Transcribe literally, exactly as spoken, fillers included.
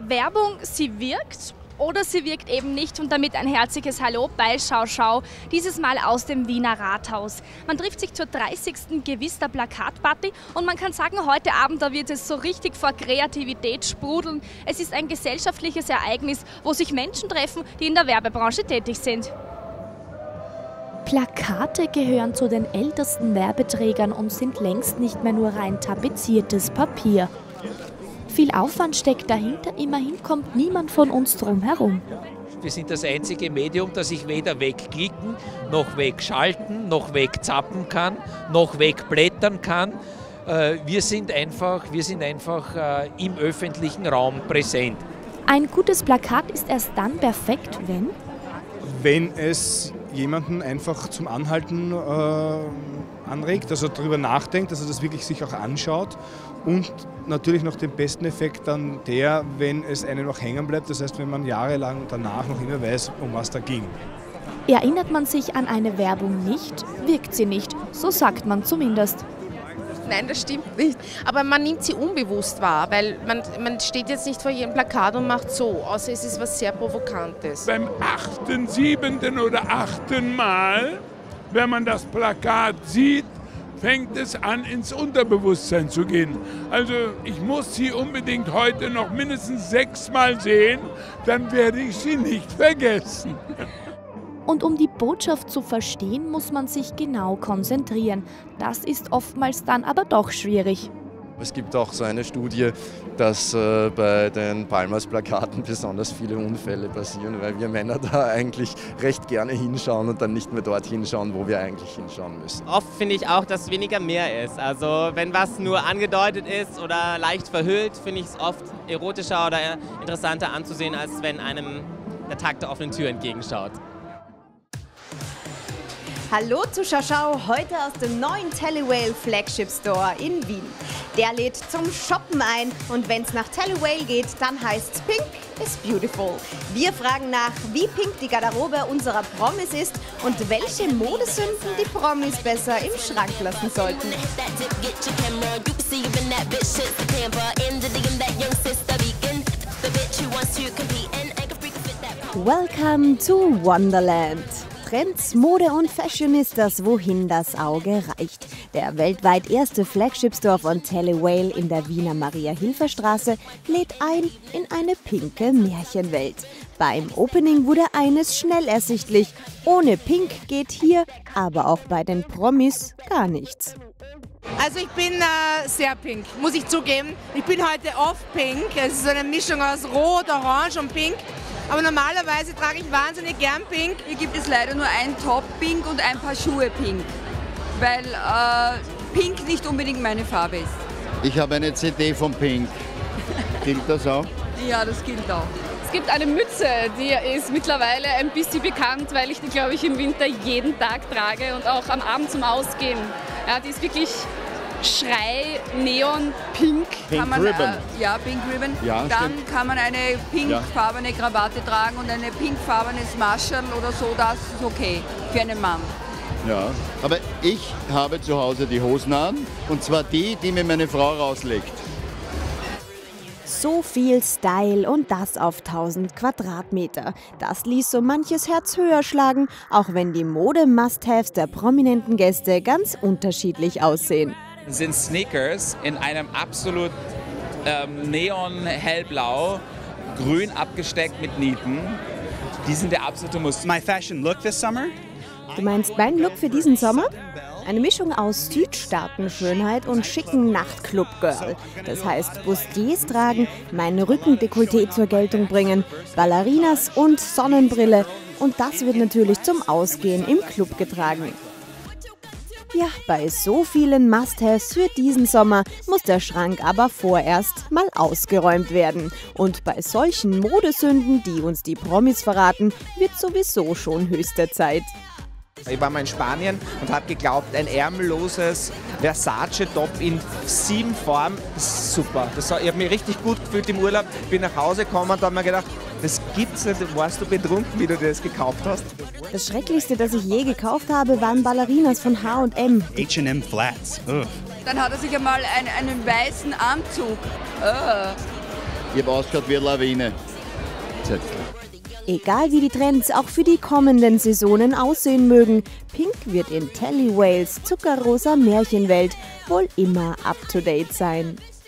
Werbung, sie wirkt oder sie wirkt eben nicht und damit ein herzliches Hallo bei Schau Schau, dieses Mal aus dem Wiener Rathaus. Man trifft sich zur dreißigsten Gewister Plakatparty und man kann sagen, heute Abend da wird es so richtig vor Kreativität sprudeln. Es ist ein gesellschaftliches Ereignis, wo sich Menschen treffen, die in der Werbebranche tätig sind. Plakate gehören zu den ältesten Werbeträgern und sind längst nicht mehr nur rein tapeziertes Papier. Viel Aufwand steckt dahinter, immerhin kommt niemand von uns drum herum. Wir sind das einzige Medium, das ich weder wegklicken, noch wegschalten, noch wegzappen kann, noch wegblättern kann. Wir sind einfach, wir sind einfach im öffentlichen Raum präsent. Ein gutes Plakat ist erst dann perfekt, wenn? Wenn es jemanden einfach zum Anhalten äh, anregt, dass er darüber nachdenkt, dass er das wirklich sich auch anschaut. Und natürlich noch den besten Effekt dann der, wenn es einem noch hängen bleibt, das heißt, wenn man jahrelang danach noch immer weiß, um was da ging. Erinnert man sich an eine Werbung nicht, wirkt sie nicht, so sagt man zumindest. Nein, das stimmt nicht. Aber man nimmt sie unbewusst wahr, weil man, man steht jetzt nicht vor jedem Plakat und macht so, außer es ist was sehr Provokantes. Beim achten, siebenten oder achten Mal, wenn man das Plakat sieht, fängt es an, ins Unterbewusstsein zu gehen. Also ich muss sie unbedingt heute noch mindestens sechsmal sehen, dann werde ich sie nicht vergessen. Und um die Botschaft zu verstehen, muss man sich genau konzentrieren. Das ist oftmals dann aber doch schwierig. Es gibt auch so eine Studie, dass äh, bei den Palmas-Plakaten besonders viele Unfälle passieren, weil wir Männer da eigentlich recht gerne hinschauen und dann nicht mehr dort hinschauen, wo wir eigentlich hinschauen müssen. Oft finde ich auch, dass weniger mehr ist. Also wenn was nur angedeutet ist oder leicht verhüllt, finde ich es oft erotischer oder interessanter anzusehen, als wenn einem der Tag der offenen Tür entgegenschaut. Hallo zu Schau Schau, heute aus dem neuen Telewhale Flagship Store in Wien. Der lädt zum Shoppen ein und wenn es nach Telewhale geht, dann heißt's Pink is beautiful. Wir fragen nach, wie pink die Garderobe unserer Promis ist und welche Modesünden die Promis besser im Schrank lassen sollten. Welcome to Wonderland. Trends, Mode und Fashionistas, wohin das Auge reicht. Der weltweit erste Flagship-Store von Telewhale in der Wiener Maria-Hilfer-Straße lädt ein in eine pinke Märchenwelt. Beim Opening wurde eines schnell ersichtlich. Ohne Pink geht hier, aber auch bei den Promis, gar nichts. Also ich bin äh, sehr pink, muss ich zugeben. Ich bin heute oft pink. Es ist so eine Mischung aus Rot, Orange und Pink. Aber normalerweise trage ich wahnsinnig gern Pink. Hier gibt es leider nur ein Top Pink und ein paar Schuhe Pink, weil äh, Pink nicht unbedingt meine Farbe ist. Ich habe eine C D von Pink. Gilt das auch? Ja, das gilt auch. Es gibt eine Mütze, die ist mittlerweile ein bisschen bekannt, weil ich die, glaube ich, im Winter jeden Tag trage und auch am Abend zum Ausgehen. Ja, die ist wirklich Schrei, Neon, Pink. Pink kann man, Ribbon. Äh, ja, Pink Ribbon. Ja, Dann stimmt. kann man eine pinkfarbene Krawatte tragen und eine pinkfarbenes Marschall oder so, das ist okay für einen Mann. Ja, aber ich habe zu Hause die Hosen an und zwar die, die mir meine Frau rauslegt. So viel Style und das auf tausend Quadratmeter. Das ließ so manches Herz höher schlagen, auch wenn die Mode-Must-Haves der prominenten Gäste ganz unterschiedlich aussehen. Sind Sneakers in einem absolut ähm, neon-hellblau, grün abgesteckt mit Nieten. Die sind der absolute Muss. My fashion look this summer? Du meinst mein Look für diesen Sommer? Eine Mischung aus Südstaaten-Schönheit und schicken Nachtclub-Girl. Das heißt, Bustiers tragen, mein Rückendekolleté zur Geltung bringen, Ballerinas und Sonnenbrille. Und das wird natürlich zum Ausgehen im Club getragen. Ja, bei so vielen Must-Haves für diesen Sommer muss der Schrank aber vorerst mal ausgeräumt werden. Und bei solchen Modesünden, die uns die Promis verraten, wird sowieso schon höchste Zeit. Ich war mal in Spanien und habe geglaubt, ein ärmelloses Versace-Top in sieben Farben ist super. Das, ich habe mich richtig gut gefühlt im Urlaub. Bin nach Hause gekommen und habe mir gedacht, das gibt's nicht. Warst du betrunken, wie du dir das gekauft hast? Das Schrecklichste, das ich je gekauft habe, waren Ballerinas von H und M. H and M Flats. Ugh. Dann hat er sich einmal einen, einen weißen Anzug. Uh. Ich habe ausgeschaut wie eine Lawine. Egal wie die Trends auch für die kommenden Saisonen aussehen mögen, Pink wird in Telly Wales zuckerrosa Märchenwelt wohl immer up to date sein.